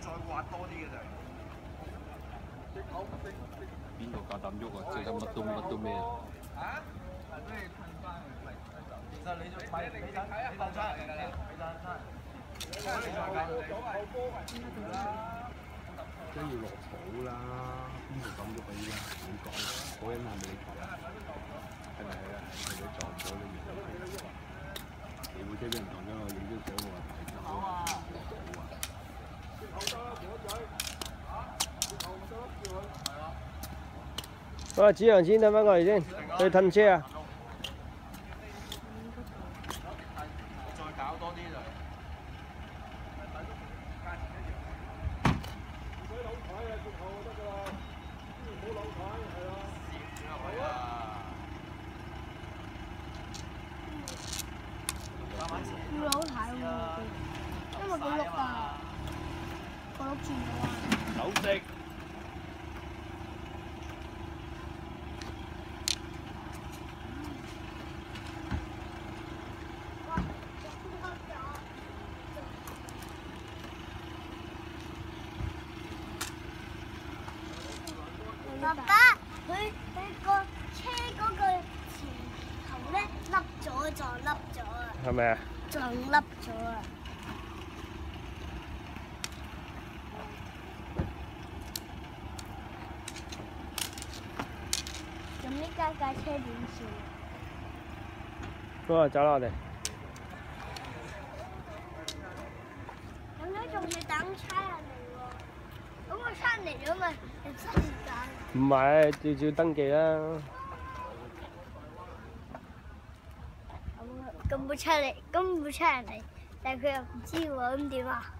刮多啲嘅就。 邊度夠膽喐啊？即係乜都咩？ 啊？係俾你噴翻嚟。其實你就咪你等出嚟㗎啦，你等出嚟。如果你再搞， 真要落草啦！邊度咁喐啊？依家你講，嗰人係咪你講？係咪係啊？係你撞咗你唔你會車俾人撞咗，我影張相我話大走啊！ 喂，子陽先，等翻過嚟先，去褪車啊！ 再搞多啲就。 會好睇喎，因為佢碌啊，佢碌轉咗啊。 手食。 爸爸，佢個車嗰個前頭咧凹咗，撞凹咗啊！ 係咪啊？ 撞凹咗啊！咁呢架車點算？ 好啊，走啦我哋。 咁樣仲要等差人嚟喎？咁我差人嚟咗咪嘥時間？ 唔係，照登記啦。 咁冇差人嚟，但係佢又唔知喎，咁點啊？